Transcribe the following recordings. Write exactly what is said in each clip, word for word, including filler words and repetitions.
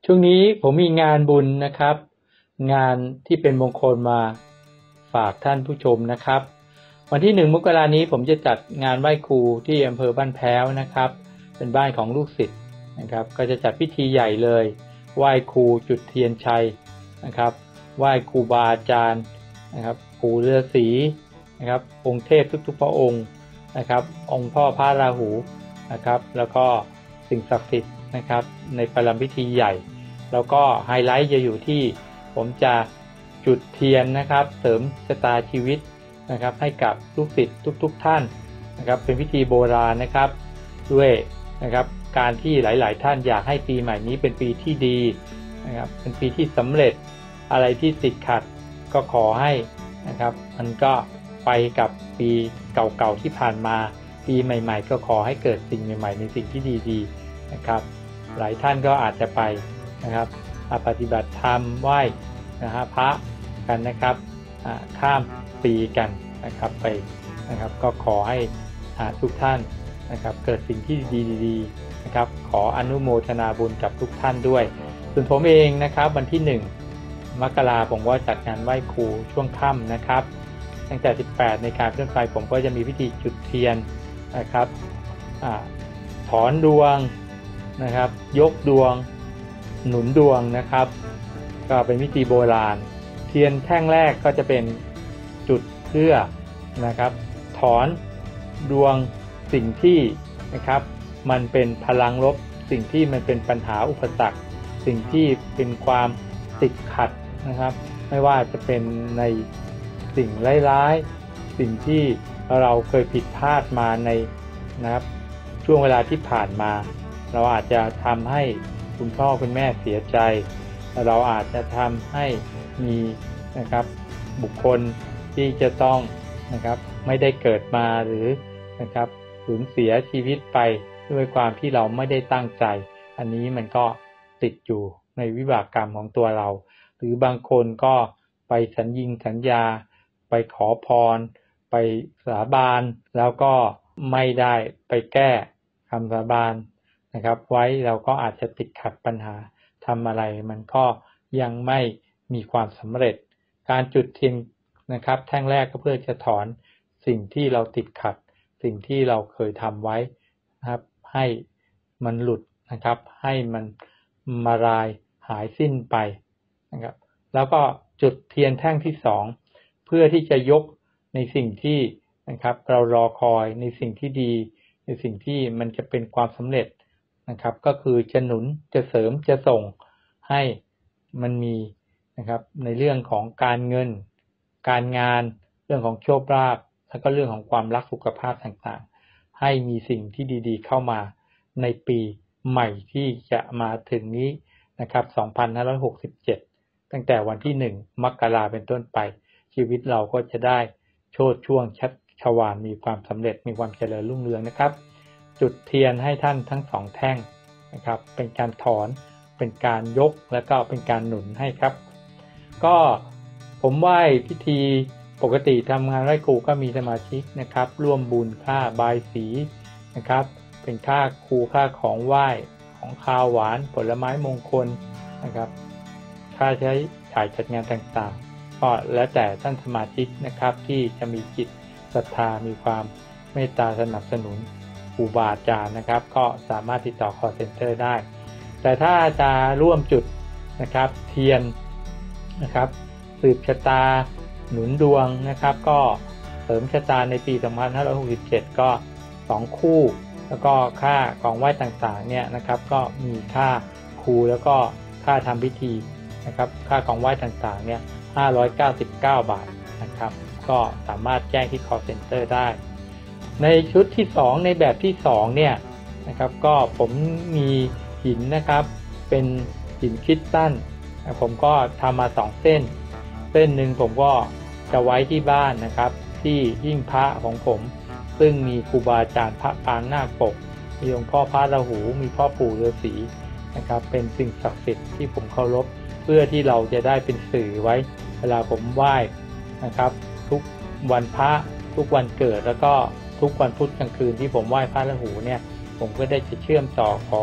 ช่วงนี้ผมมีงานบุญนะครับงานที่เป็นมงคลมาฝากท่านผู้ชมนะครับวันที่หนึ่งมกราคมนี้ผมจะจัดงานไหว้ครูที่อำเภอบ้านแพ้วนะครับเป็นบ้านของลูกศิษย์นะครับก็จะจัดพิธีใหญ่เลยไหว้ครูจุดเทียนชัยนะครับไหว้ครูบาอาจารย์นะครับปู่ฤาษีนะครับองค์เทพทุกๆพระองค์นะครับองค์พ่อพระราหูนะครับแล้วก็สิ่งศักดิ์สิทธิ์นะครับในประลัมพิธีใหญ่แล้วก็ไฮไลท์จะอยู่ที่ผมจะจุดเทียนนะครับเสริมชะตาชีวิตนะครับให้กับลูกศิษย์ทุกๆท่านนะครับเป็นพิธีโบราณนะครับด้วยนะครับการที่หลายๆท่านอยากให้ปีใหม่นี้เป็นปีที่ดีนะครับเป็นปีที่สำเร็จอะไรที่ติดขัดก็ขอให้นะครับมันก็ไปกับปีเก่าๆที่ผ่านมาปีใหม่ๆก็ขอให้เกิดสิ่งใหม่ๆในสิ่งที่ดีๆนะครับหลายท่านก็อาจจะไปนะครับปฏิบัติธรรมไหว้นะฮะพระกันนะครับข้ามปีกันนะครับไปนะครับก็ขอให้ทุกท่านนะครับเกิดสิ่งที่ดีๆนะครับขออนุโมทนาบุญกับทุกท่านด้วยส่วนผมเองนะครับวันที่หนึ่งมกราคมผมก็จัดงานไหว้ครูช่วงค่ำนะครับตั้งแต่สิบแปดในการเคลื่อนไปผมก็จะมีพิธีจุดเทียนนะครับถอนดวงนะครับยกดวงหนุนดวงนะครับก็เป็นพิธีโบราณเทียนแท่งแรกก็จะเป็นจุดเพื่อนะครับถอนดวงสิ่งที่นะครับมันเป็นพลังลบสิ่งที่มันเป็นปัญหาอุปสรรคสิ่งที่เป็นความติดขัดนะครับไม่ว่าจะเป็นในสิ่งร้ายๆสิ่งที่เราเคยผิดพลาดมาในนะครับช่วงเวลาที่ผ่านมาเราอาจจะทำให้คุณพ่อคุณแม่เสียใจเราอาจจะทำให้มีนะครับบุคคลที่จะต้องนะครับไม่ได้เกิดมาหรือนะครับสูญเสียชีวิตไปด้วยความที่เราไม่ได้ตั้งใจอันนี้มันก็ติดอยู่ในวิบากกรรมของตัวเราหรือบางคนก็ไปสัญญิงสัญญาไปขอพรไปสาบานแล้วก็ไม่ได้ไปแก้คำสาบานนะครับไว้เราก็อาจจะติดขัดปัญหาทำอะไรมันก็ยังไม่มีความสำเร็จการจุดเทียนนะครับแท่งแรกก็เพื่อจะถอนสิ่งที่เราติดขัดสิ่งที่เราเคยทำไว้นะครับให้มันหลุดนะครับให้มันมารายหายสิ้นไปนะครับแล้วก็จุดเทียนแท่งที่สองเพื่อที่จะยกในสิ่งที่นะครับเรารอคอยในสิ่งที่ดีในสิ่งที่มันจะเป็นความสำเร็จนะครับก็คือจะหนุนจะเสริมจะส่งให้มันมีนะครับในเรื่องของการเงินการงานเรื่องของโชคลาภแล้วก็เรื่องของความรักสุขภาพต่างๆให้มีสิ่งที่ดีๆเข้ามาในปีใหม่ที่จะมาถึงนี้นะครับสองพันห้าร้อยหกสิบเจ็ดตั้งแต่วันที่หนึ่งมกราคมเป็นต้นไปชีวิตเราก็จะได้โชติช่วงชัชวาลมีความสำเร็จมีความเจริญรุ่งเรืองนะครับจุดเทียนให้ท่านทั้งสองแท่งนะครับเป็นการถอนเป็นการยกและก็เป็นการหนุนให้ครับก็ผมไหว้พิธีปกติทำงานไหว้ครูก็มีสมาชิกนะครับร่วมบุญค่าบายสีนะครับเป็นค่าครูค่าของไหว้ของข้าวหวานผลไม้มงคลนะครับค่าใช้จ่ายจัดงานต่างๆก็แล้วแต่ท่านสมาชิกนะครับที่จะมีจิตศรัทธามีความเมตตาสนับสนุนครูบาอาจารย์นะครับก็สามารถติดต่อ call center ได้แต่ถ้าจะร่วมจุดนะครับเทียนนะครับสืบชะตาหนุนดวงนะครับก็เสริมชะตาในปีสองพันห้าร้อยหกสิบเจ็ดก็สองคู่แล้วก็ค่าของไหว้ต่างๆเนี่ยนะครับก็มีค่าครูแล้วก็ค่าทำพิธีนะครับค่าของไหว้ต่างๆเนี่ยห้าร้อยเก้าสิบเก้าบาทนะครับก็สามารถแจ้งที่ call center ได้ในชุดที่สองในแบบที่สองเนี่ยนะครับก็ผมมีหินนะครับเป็นหินคริสตัลผมก็ทำมาสองเส้นเส้นหนึ่งผมก็จะไว้ที่บ้านนะครับที่หิ้งพระของผมซึ่งมีครูบาอาจารย์พระปางนาคปกมีองค์พ่อพระราหูมีพ่อปู่ฤาษีนะครับเป็นสิ่งศักดิ์สิทธิ์ที่ผมเคารพเพื่อที่เราจะได้เป็นสื่อไว้เวลาผมไหว้นะครับทุกวันพระทุกวันเกิดแล้วก็ทุกวันพุธกลางคืนที่ผมไหว้พระราหูเนี่ยผมก็ได้จะเชื่อมต่อขอ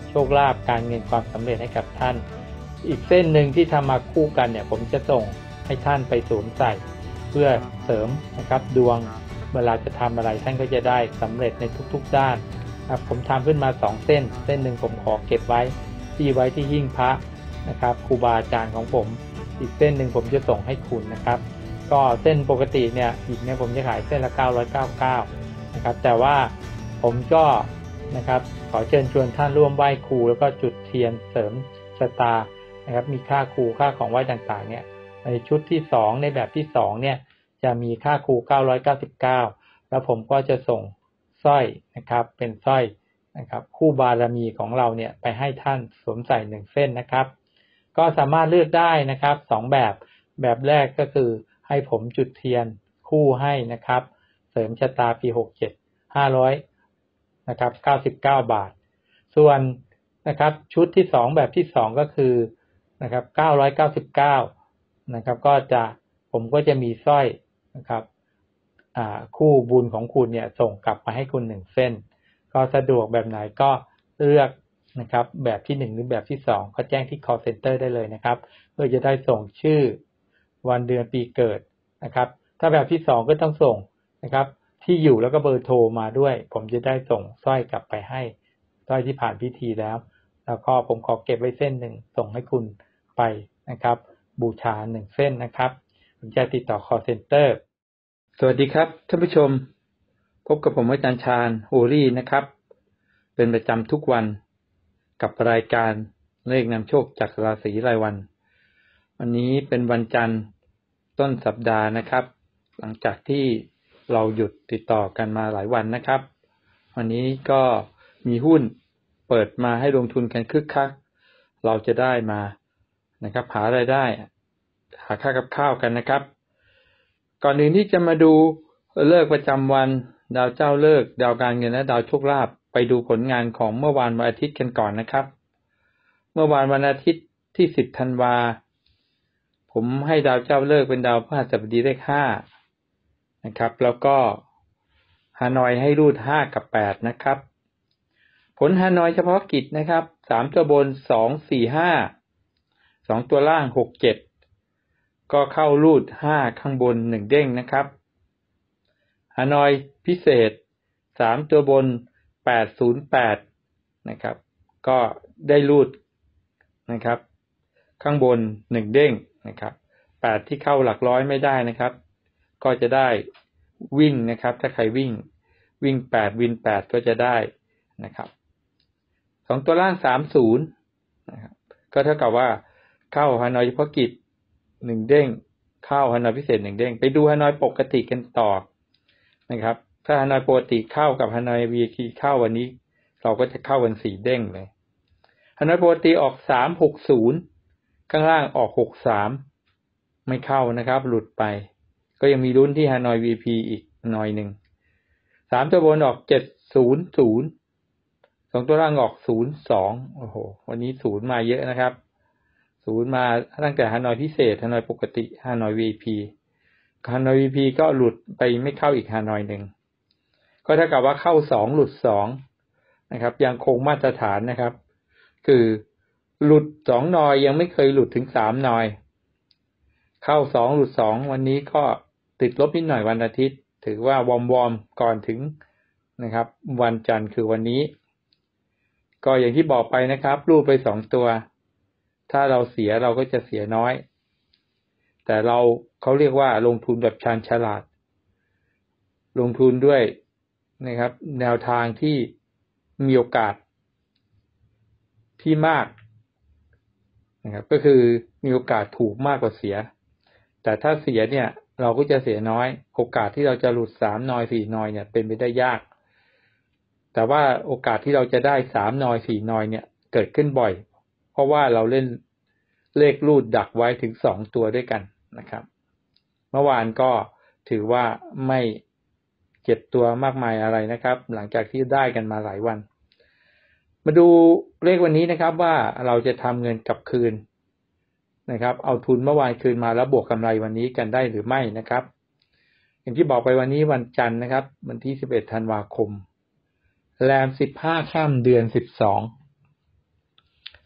โชคลาภการเงินความสำเร็จให้กับท่านอีกเส้นหนึ่งที่ทำมาคู่กันเนี่ยผมจะส่งให้ท่านไปสวมใส่เพื่อเสริมนะครับดวงเวลาจะทำอะไรท่านก็จะได้สำเร็จในทุกๆด้านครับผมทำขึ้นมาสองเส้นเส้นหนึ่งผมขอเก็บไว้ที่ไว้ที่หิ้งพระนะครับครูบาอาจารย์ของผมอีกเส้นหนึ่งผมจะส่งให้คุณนะครับก็เส้นปกติเนี่ยอีกเนี่ยผมจะขายเส้นละเก้าร้อยเก้าสิบเก้านะครับแต่ว่าผมก็นะครับขอเชิญชวนท่านร่วมไหว้ครูแล้วก็จุดเทียนเสริมชะตานะครับมีค่าครูค่าของไหว้ต่างๆเนี่ยในชุดที่สองในแบบที่สองเนี่ยจะมีค่าครูเก้าร้อยเก้าสิบเก้าแล้วผมก็จะส่งสร้อยนะครับเป็นสร้อยนะครับคู่บารมีของเราเนี่ยไปให้ท่านสวมใส่หนึ่งเส้นนะครับก็สามารถเลือกได้นะครับสองแบบแบบแรกก็คือให้ผมจุดเทียนคู่ให้นะครับเสริมชะตาปีหกเจ็ด ห้าร้อยนะครับเก้าสิบเก้าบาทส่วนนะครับชุดที่สองแบบที่สองก็คือนะครับเก้าร้อยเก้าสิบเก้านะครับก็จะผมก็จะมีสร้อยนะครับอ่าคู่บุญของคุณเนี่ยส่งกลับมาให้คุณหนึ่งเส้นก็สะดวกแบบไหนก็เลือกนะครับแบบที่หนึ่งหรือแบบที่สองก็แจ้งที่ call center ได้เลยนะครับเพื่อจะได้ส่งชื่อวันเดือนปีเกิดนะครับถ้าแบบที่สองก็ต้องส่งนะครับที่อยู่แล้วก็เบอร์โทรมาด้วยผมจะได้ส่งสร้อยกลับไปให้สร้อยที่ผ่านพิธีแล้วแล้วก็ผมขอเก็บไว้เส้นหนึ่งส่งให้คุณไปนะครับบูชาหนึ่งเส้นนะครับผมจะติดต่อ call center สวัสดีครับท่านผู้ชมพบกับผมอาจารย์ชาญโฮลี่นะครับเป็นประจำทุกวันกับรายการเลขนำโชคจากราศีรายวันวันนี้เป็นวันจันทร์ต้นสัปดาห์นะครับหลังจากที่เราหยุดติดต่อกันมาหลายวันนะครับวันนี้ก็มีหุ้นเปิดมาให้ลงทุนกันคึกคักเราจะได้มานะครับหารายได้หาค่ากับข้าวกันนะครับก่อนอื่นที่จะมาดูฤกษ์ประจำวันดาวเจ้าฤกษ์ดาวการเงินและดาวโชคลาภไปดูผลงานของเมื่อวานวันอาทิตย์กันก่อนนะครับเมื่อวานวันอาทิตย์ที่สิบธันวาผมให้ดาวเจ้าฤกษ์เป็นดาวพฤหัสบดีเลขห้านะครับแล้วก็ฮานอยให้รูดห้ากับแปดนะครับผลฮานอยเฉพาะกิจนะครับสามตัวบนสอง สี่ ห้าสองตัวล่างหก เจ็ดก็เข้ารูดห้าข้างบนหนึ่งเด้งนะครับฮานอยพิเศษสามตัวบนแปด ศูนย์ แปดนะครับก็ได้รูดนะครับข้างบนหนึ่งเด้งนะครับแปดที่เข้าหลักร้อยไม่ได้นะครับก็จะได้วิ่งนะครับถ้าใครวิ่งวิ่งแปดวินแปดก็จะได้นะครับสองตัวล่างสามสิบนะครับก็เท่ากับว่าเข้าฮานอยเฉพาะกิจหนึ่งเด้งเข้าฮานอยพิเศษหนึ่งเด้งไปดูฮานอยปกติกันต่อนะครับถ้าฮานอยปกติเข้ากับฮานอย วี ไอ พี เข้าวันนี้เราก็จะเข้ากันสี่เด้งเลยฮานอยปกติออกสาม หก ศูนย์ข้างล่างออกหก สามไม่เข้านะครับหลุดไปก็ยังมีลุ้นที่ฮานอย วี ไอ พี อีกหน่อยหนึ่งสามตัวบนออกเจ็ด ศูนย์ ศูนย์สองตัวล่างออกศูนย์ สองโอ้โหวันนี้ศูนย์มาเยอะนะครับศูนย์มาตั้งแต่ฮานอยพิเศษฮานอยปกติฮานอย วี ไอ พี ฮานอย วี ไอ พี ก็หลุดไปไม่เข้าอีกฮานอยหนึ่งก็เท่ากับว่าเข้าสองหลุดสองนะครับยังคงมาตรฐานนะครับคือหลุดสองนอยยังไม่เคยหลุดถึงสามนอยเข้าสองหลุดสองวันนี้ก็ติดลบนิดหน่อยวันอาทิตย์ถือว่าวอร์มวอร์มก่อนถึงนะครับวันจันทร์คือวันนี้ก็อย่างที่บอกไปนะครับรูดไปสองตัวถ้าเราเสียเราก็จะเสียน้อยแต่เราเขาเรียกว่าลงทุนแบบชาญฉลาดลงทุนด้วยนะครับแนวทางที่มีโอกาสที่มากนะครับก็คือมีโอกาสถูกมากกว่าเสียแต่ถ้าเสียเนี่ยเราก็จะเสียน้อยโอกาสที่เราจะหลุดสามนอยสี่นอยเนี่ยเป็นไปได้ยากแต่ว่าโอกาสที่เราจะได้สามนอยสี่นอยเนี่ยเกิดขึ้นบ่อยเพราะว่าเราเล่นเลขรูดดักไว้ถึงสองตัวด้วยกันนะครับเมื่อวานก็ถือว่าไม่เจ็บตัวมากมายอะไรนะครับหลังจากที่ได้กันมาหลายวันมาดูเลขวันนี้นะครับว่าเราจะทำเงินกลับคืนนะครับเอาทุนเมื่อวานคืนมาแล้วบวกกำไรวันนี้กันได้หรือไม่นะครับอย่างที่บอกไปวันนี้วันจันทร์นะครับวันที่สิบเอ็ดธันวาคมแรมสิบห้าค่ำเดือนสิบสอง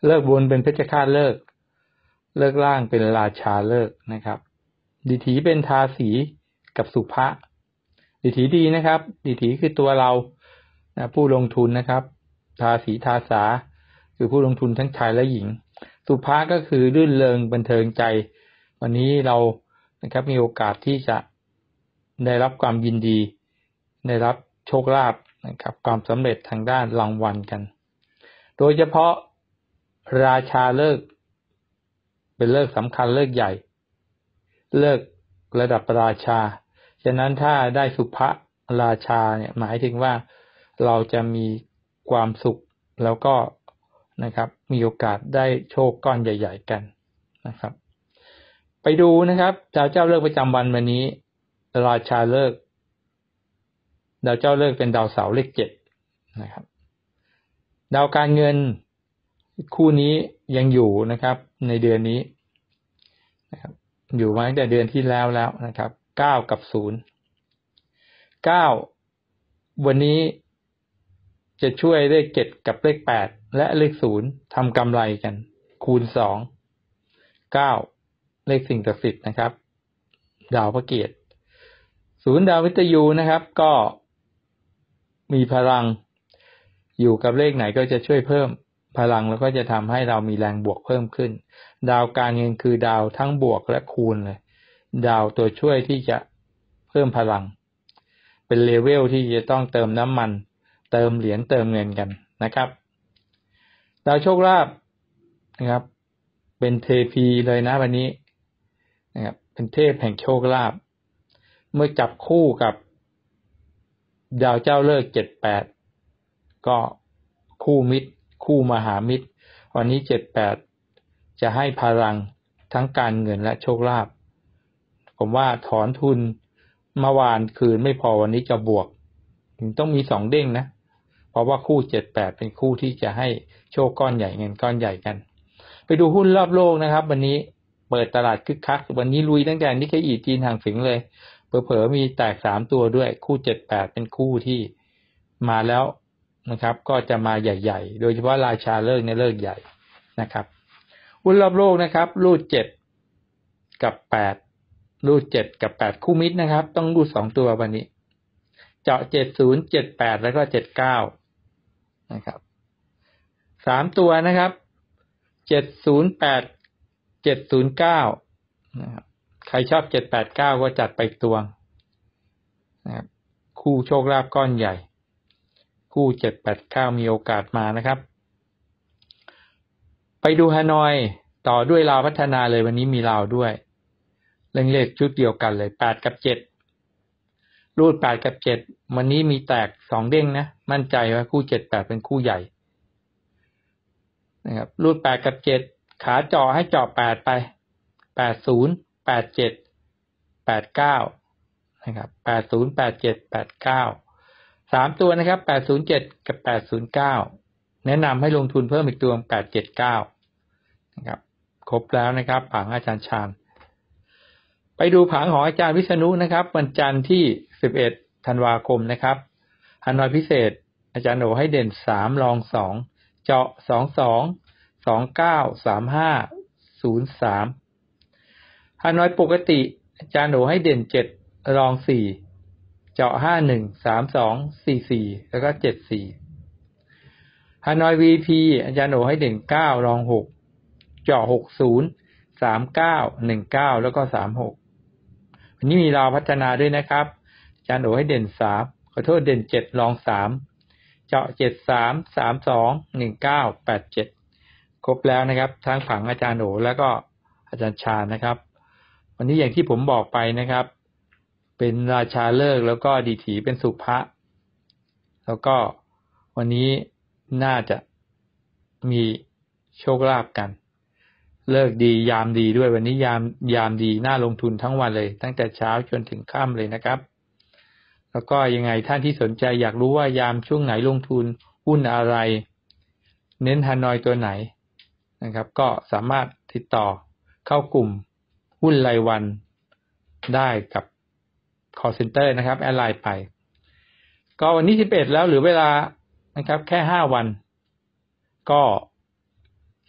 เลิกบนเป็นเพชฌฆาตเลิกเลิกล่างเป็นราชาเลิกนะครับดิถีเป็นทาสีกับสุภะดิถีดีนะครับดิถีคือตัวเรานะผู้ลงทุนนะครับทาสีทาสาคือผู้ลงทุนทั้งชายและหญิงสุภะก็คือรื่นเริงบันเทิงใจวันนี้เรานะครับมีโอกาสที่จะได้รับความยินดีได้รับโชคลาภนะครับความสำเร็จทางด้านรางวัลกันโดยเฉพาะราชาเลิกเป็นเลิกสำคัญเลิกใหญ่เลิกระดับราชาฉะนั้นถ้าได้สุภราชาเนี่ยหมายถึงว่าเราจะมีความสุขแล้วก็นะครับมีโอกาสได้โชคก้อนใหญ่ๆกันนะครับไปดูนะครับดาวเจ้าเลิกประจำวันวันนี้ราชาเลิกดาวเจ้าเลิกเป็นดาวเสาร์เลขเจ็ดนะครับดาวการเงินคู่นี้ยังอยู่นะครับในเดือนนี้นะครับอยู่มาตั้งแต่เดือนที่แล้วแล้วนะครับเก้ากับศูนย์ เก้าวันนี้จะช่วยเลขเจ็ดกับเลขแปดและเลขศูนย์ทำกำไรกันคูณสอง เก้าเลขสิ่งศักดิ์สิทธิ์นะครับดาวพระเกียรติศูนย์ดาววิทยุนะครับก็มีพลังอยู่กับเลขไหนก็จะช่วยเพิ่มพลังแล้วก็จะทำให้เรามีแรงบวกเพิ่มขึ้นดาวการเงินคือดาวทั้งบวกและคูณเลยดาวตัวช่วยที่จะเพิ่มพลังเป็นเลเวลที่จะต้องเติมน้ำมันเติมเหรียญเติมเงินกันนะครับดาวโชคลาภนะครับเป็นเทพีเลยนะวันนี้นะครับเป็นเทพแห่งโชคลาภเมื่อจับคู่กับดาวเจ้าเลิกเจ็ดแปดก็คู่มิตรคู่มหามิตรวันนี้เจ็ดแปดจะให้พลังทั้งการเงินและโชคลาภผมว่าถอนทุนเมื่อวานคืนไม่พอวันนี้จะบวกต้องมีสองเด้งนะเพราะว่าคู่เจ็ดแปดเป็นคู่ที่จะให้โชคก้อนใหญ่เงินก้อนใหญ่กันไปดูหุ้นรอบโลกนะครับวันนี้เปิดตลาดคึกคักวันนี้ลุยตั้งแต่นิกเกอิจีนห่างฝิงเลยเผลอๆมีแตกสามตัวด้วยคู่เจ็ดแปดเป็นคู่ที่มาแล้วนะครับก็จะมาใหญ่ๆโดยเฉพาะราชาเลิกเนี่ยเลิกใหญ่นะครับหุ้นรอบโลกนะครับรูดเจ็ดกับแปดรูดเจ็ดกับแปดคู่มิตรนะครับต้องรูดสองตัววันนี้เจาะเจ็ดสิบ เจ็ดแปดแล้วก็เจ็ดเก้านะครับสามตัวนะครับเจ็ดศูนย์แปด เจ็ดศูนย์เก้านะครับใครชอบเจ็ดแปดเก้าก็จัดไปตัวนะครับคู่โชคลาภก้อนใหญ่คู่เจ็ดแปดเก้ามีโอกาสมานะครับไปดูฮานอยต่อด้วยลาวพัฒนาเลยวันนี้มีลาวด้วยเลขเลขชุดเดียวกันเลยแปดกับเจ็ดรูดแปดกับเจ็ดวันนี้มีแตกสองเด้งนะมั่นใจว่าคู่เจ็ดแปดเป็นคู่ใหญ่นะครับรูดแปดกับเจ็ดขาเจาะให้เจาะแปดไปแปดสิบ แปดเจ็ด แปดเก้านะครับแปดสิบ แปดเจ็ด แปดเก้าสามตัวนะครับแปดศูนย์เจ็ดกับแปดศูนย์เก้าแนะนำให้ลงทุนเพิ่มอีกตัวแปดเจ็ดเก้านะครับครบแล้วนะครับผังอาจารย์ชาญไปดูผังของอาจารย์วิษณุนะครับวันจันทร์ที่สิบเอ็ดธันวาคมนะครับฮานอยพิเศษอาจารย์โอให้เด่นสามรองสองเจาะสองสอง สองเก้า สามห้า ศูนย์สามฮานอยปกติอาจารย์โอให้เด่นเจ็ดรองสี่เจาะห้าหนึ่ง สามสอง สี่สี่แล้วก็เจ็ดสี่ฮานอย วี พี อาจารย์โอให้เด่นเก้ารองหกเจาะหกสิบ สามเก้า หนึ่งเก้าแล้วก็สามหกวันนี้มีลาวพัฒนาด้วยนะครับอาจารย์โอให้เด่นสามขอโทษเด่นเจ็ดรองสามเจาะเจ็ดสาม สามสอง หนึ่งเก้า แปดเจ็ดครบแล้วนะครับทั้งผังอาจารย์โอแล้วก็อาจารย์ชาญนะครับวันนี้อย่างที่ผมบอกไปนะครับเป็นราชาเลิกแล้วก็ดีถีเป็นสุภะแล้วก็วันนี้น่าจะมีโชคลาภกันเลิกดียามดีด้วยวันนี้ยามยามดีน่าลงทุนทั้งวันเลยตั้งแต่เช้าจนถึงค่ำเลยนะครับแล้วก็ยังไงท่านที่สนใจอยากรู้ว่ายามช่วงไหนลงทุนหุ้นอะไรเน้นฮานอยตัวไหนนะครับก็สามารถติดต่อเข้ากลุ่มหุ้นรายวันได้กับ call center นะครับแอดไลน์ไปก็วันนี้สิบเอ็ดแล้วเหลือเวลานะครับแค่ห้าวันก็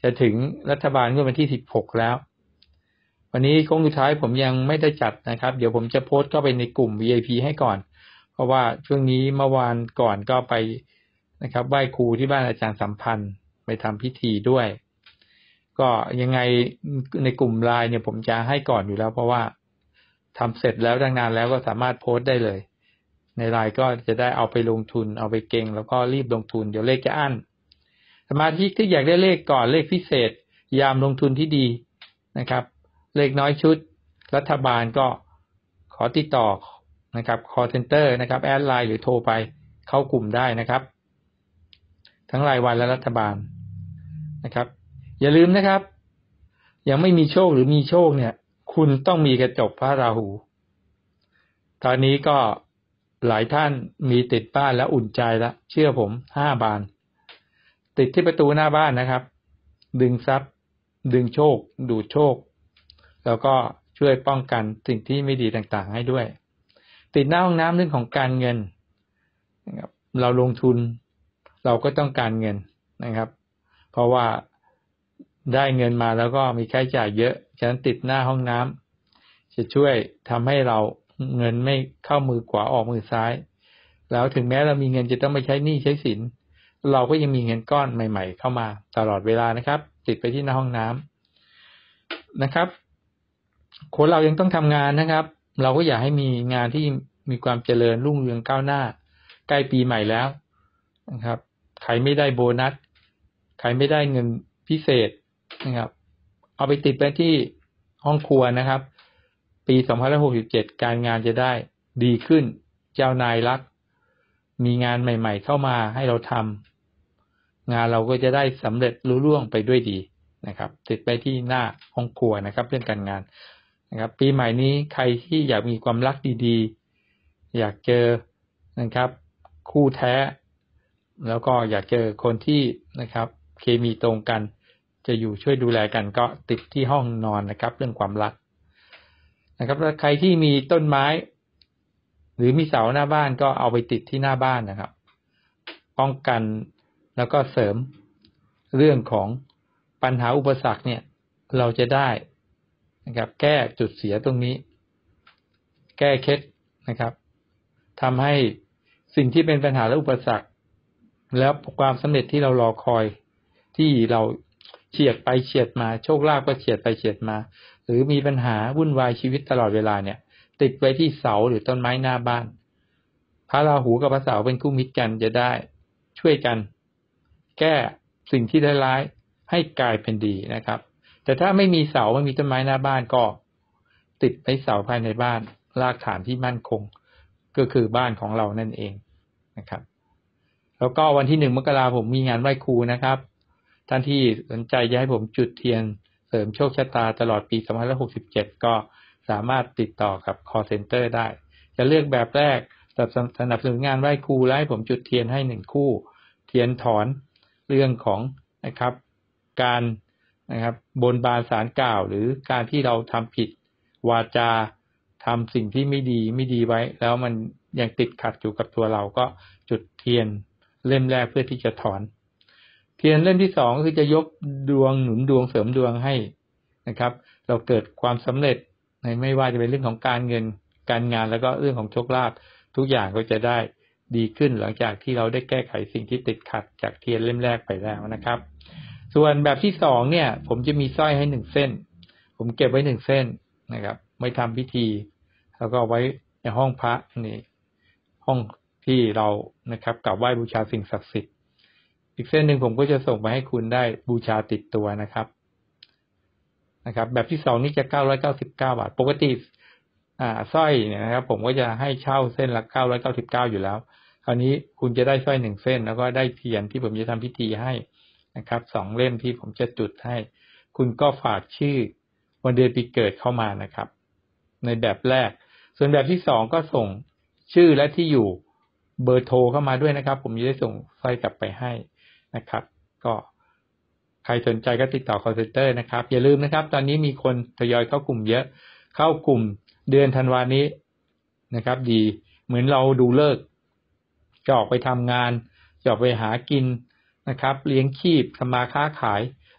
จะถึงรัฐบาลเมื่อวันที่สิบหกแล้ววันนี้โค้งสุดท้ายผมยังไม่ได้จัดนะครับเดี๋ยวผมจะโพสต์เข้าไปในกลุ่ม วี ไอ พี ให้ก่อนเพราะว่าช่วงนี้เมื่อวานก่อนก็ไปนะครับไหว้ครูที่บ้านอาจารย์สัมพันธ์ไปทำพิธีด้วยก็ยังไงในกลุ่มไลน์เนี่ยผมจะให้ก่อนอยู่แล้วเพราะว่าทำเสร็จแล้วตั้งนานแล้วก็สามารถโพสต์ได้เลยในไลน์ก็จะได้เอาไปลงทุนเอาไปเก็งแล้วก็รีบลงทุนเดี๋ยวเลขจะอั้นสมาชิกที่อยากได้เลขก่อนเลขพิเศษยามลงทุนที่ดีนะครับเลขน้อยชุดรัฐบาลก็ขอติดต่อนะครับ call center นะครับแอดไลน์หรือโทรไปเข้ากลุ่มได้นะครับทั้งรายวันและรัฐบาลนะครับอย่าลืมนะครับยังไม่มีโชคหรือมีโชคเนี่ยคุณต้องมีกระจกพระราหูตอนนี้ก็หลายท่านมีติดบ้านแล้วอุ่นใจแล้วเชื่อผมห้าบานติดที่ประตูหน้าบ้านนะครับดึงทรัพย์ดึงโชคดูดโชคแล้วก็ช่วยป้องกันสิ่งที่ไม่ดีต่างๆให้ด้วยติดหน้าห้องน้ำเรื่องของการเงินนะครับเราลงทุนเราก็ต้องการเงินนะครับเพราะว่าได้เงินมาแล้วก็มีค่าใช้จ่ายเยอะฉะนั้นติดหน้าห้องน้ำจะช่วยทำให้เราเงินไม่เข้ามือขวาออกมือซ้ายแล้วถึงแม้เรามีเงินจะต้องไปใช้หนี้ใช้สินเราก็ยังมีเงินก้อนใหม่ๆเข้ามาตลอดเวลานะครับติดไปที่หน้าห้องน้ำนะครับคนเรายังต้องทำงานนะครับเราก็อยากให้มีงานที่มีความเจริญรุ่งเรืองก้าวหน้าใกล้ปีใหม่แล้วนะครับใครไม่ได้โบนัสใครไม่ได้เงินพิเศษนะครับเอาไปติดไปที่ห้องครัวนะครับปีสองพันห้าร้อยหกสิบเจ็ดการงานจะได้ดีขึ้นเจ้านายรักมีงานใหม่ๆเข้ามาให้เราทำงานเราก็จะได้สำเร็จลุล่วงไปด้วยดีนะครับติดไปที่หน้าห้องครัวนะครับเรื่องการงานนะครับปีใหม่นี้ใครที่อยากมีความรักดีๆอยากเจอนะครับคู่แท้แล้วก็อยากเจอคนที่นะครับเคมีตรงกันจะอยู่ช่วยดูแลกันก็ติดที่ห้องนอนนะครับเรื่องความรักนะครับแล้วใครที่มีต้นไม้หรือมีเสาหน้าบ้านก็เอาไปติดที่หน้าบ้านนะครับป้องกันแล้วก็เสริมเรื่องของปัญหาอุปสรรคเนี่ยเราจะได้นะครับแก้จุดเสียตรงนี้แก้เคล็ดนะครับทำให้สิ่งที่เป็นปัญหาและอุปสรรคแล้วความสำเร็จที่เรารอคอยที่เราเฉียดไปเฉียดมาโชคลาภก็เฉียดไปเฉียดมาหรือมีปัญหาวุ่นวายชีวิตตลอดเวลาเนี่ยติดไว้ที่เสาหรือต้นไม้หน้าบ้านพระราหูกับพระเสาเป็นคู่มิตรกันจะได้ช่วยกันแก้สิ่งที่ร้ายๆให้กลายเป็นดีนะครับแต่ถ้าไม่มีเสาไม่มีต้นไม้หน้าบ้านก็ติดไว้เสาภายในบ้านรากฐานที่มั่นคงก็คือบ้านของเรานั่นเองนะครับแล้วก็วันที่หนึ่งมกราคมผมมีงานไหว้ครูนะครับท่านที่สนใจจะให้ผมจุดเทียนเสริมโชคชะตาตลอดปีสองพันห้าร้อยหกสิบเจ็ดก็สามารถติดต่อกับ call center ได้จะเลือกแบบแรกสนับสนุนงานไหว้ครูและให้ผมจุดเทียนให้หนึ่งคู่เทียนถอนเรื่องของนะครับการนะครับบนบานศาลกล่าวหรือการที่เราทำผิดวาจาทำสิ่งที่ไม่ดีไม่ดีไว้แล้วมันยังติดขัดอยู่กับตัวเราก็จุดเทียนเล่มแรกเพื่อที่จะถอนเทียนเล่มที่สองคือจะยกดวงหนุนดวงเสริมดวงให้นะครับเราเกิดความสำเร็จในไม่ว่าจะเป็นเรื่องของการเงินการงานแล้วก็เรื่องของโชคลาภทุกอย่างก็จะได้ดีขึ้นหลังจากที่เราได้แก้ไขสิ่งที่ติดขัดจากเทียนเล่มแรกไปแล้วนะครับส่วนแบบที่สองเนี่ยผมจะมีสร้อยให้หนึ่งเส้นผมเก็บไว้หนึ่งเส้นนะครับไม่ทำพิธีแล้วก็ไว้ในห้องพระนี่ห้องที่เรานะครับกราบไหว้บูชาสิ่งศักดิ์สิทธิ์อีกเส้นหนึ่งผมก็จะส่งไปให้คุณได้บูชาติดตัวนะครับนะครับแบบที่สองนี่จะเก้าร้อยเก้าสิบเก้าบาทปกติอ่าสร้อยเนี่ยนะครับผมก็จะให้เช่าเส้นละเก้าร้อยเก้าสิบเก้าอยู่แล้วคราวนี้คุณจะได้สร้อยหนึ่งเส้นแล้วก็ได้เทียนที่ผมจะทำพิธีให้นะครับสองเล่มที่ผมจะจุดให้คุณก็ฝากชื่อวันเดือนปีเกิดเข้ามานะครับในแบบแรกส่วนแบบที่สองก็ส่งชื่อและที่อยู่เบอร์โทรเข้ามาด้วยนะครับผมจะได้ส่งสร้อยกลับไปให้นะครับก็ใครสนใจก็ติดต่อ call center นะครับอย่าลืมนะครับตอนนี้มีคนทยอยเข้ากลุ่มเยอะเข้ากลุ่มเดือนธันวาคมนี้นะครับดีเหมือนเราดูฤกษ์จะออกไปทำงานจะออกไปหากินนะครับเลี้ยงชีพทำมาค้าขาย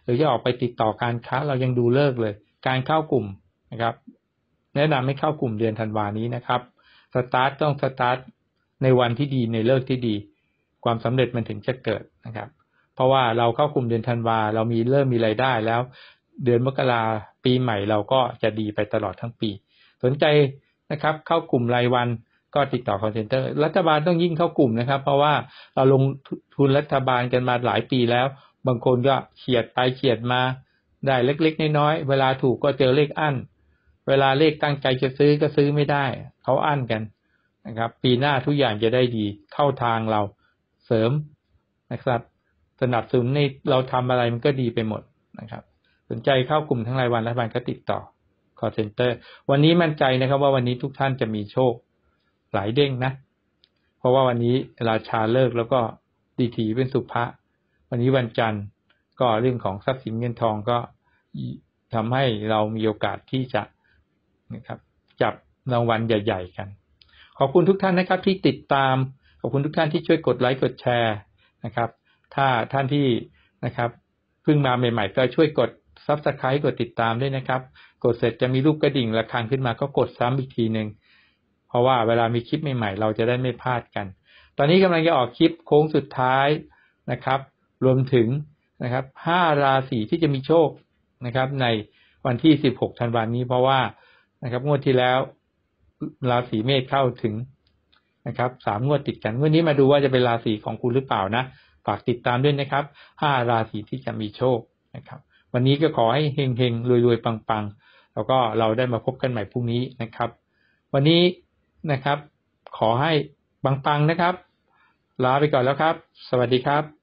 หรือจะออกไปติดต่อการค้าเรายังดูเลิกเลยการเข้ากลุ่มนะครับแนะนำให้เข้ากลุ่มเดือนธันวานี้นะครับสตาร์ทต้องสตาร์ทในวันที่ดีในเลิกที่ดีความสำเร็จมันถึงจะเกิดนะครับเพราะว่าเราเข้ากลุ่มเดือนธันวาเรามีเริ่มมีรายได้แล้วเดือนมกราปีใหม่เราก็จะดีไปตลอดทั้งปีสนใจนะครับเข้ากลุ่มรายวันก็ติดต่อ call center รัฐบาลต้องยิ่งเข้ากลุ่มนะครับเพราะว่าเราลงทุนรัฐบาลกันมาหลายปีแล้วบางคนก็เฉียดไปเฉียดมาได้เล็กๆน้อยๆเวลาถูกก็เจอเลขอั้นเวลาเลขตั้งใจจะซื้อก็ซื้อไม่ได้เขาอั้นกันนะครับปีหน้าทุกอย่างจะได้ดีเข้าทางเราเสริมนะครับสนับสนุนในเราทำอะไรมันก็ดีไปหมดนะครับสนใจเข้ากลุ่มทั้งรายวันรัฐบาลก็ติดต่อ call center วันนี้มั่นใจนะครับว่าวันนี้ทุกท่านจะมีโชคหลายเด้งนะเพราะว่าวันนี้ราชาเลิกแล้วก็ดีถีเป็นสุภะวันนี้วันจันทร์ก็เรื่องของทรัพย์สินเงินทองก็ทำให้เรามีโอกาสที่จะนะครับจับรางวัลใหญ่ๆกันขอบคุณทุกท่านนะครับที่ติดตามขอบคุณทุกท่านที่ช่วยกดไลค์กดแชร์นะครับถ้าท่านที่นะครับเพิ่งมาใหม่ๆก็ช่วยกด Subscribe กดติดตามด้วยนะครับกดเสร็จจะมีรูปกระดิ่งระฆังขึ้นมาก็กดซ้ำอีกทีนึงเพราะว่าเวลามีคลิปใหม่ๆเราจะได้ไม่พลาดกันตอนนี้กำลังจะออกคลิปโค้งสุดท้ายนะครับรวมถึงนะครับห้าราศีที่จะมีโชคนะครับในวันที่สิบหกธันวาคมนี้เพราะว่านะครับงวดที่แล้วราศีเมษเข้าถึงนะครับสามงวดติดกันงวดนี้มาดูว่าจะเป็นราศีของคุณหรือเปล่านะฝากติดตามด้วยนะครับห้าราศีที่จะมีโชคนะครับวันนี้ก็ขอให้เฮงๆรวยๆปังๆแล้วก็เราได้มาพบกันใหม่พรุ่งนี้นะครับวันนี้นะครับขอให้ปังๆนะครับลาไปก่อนแล้วครับสวัสดีครับ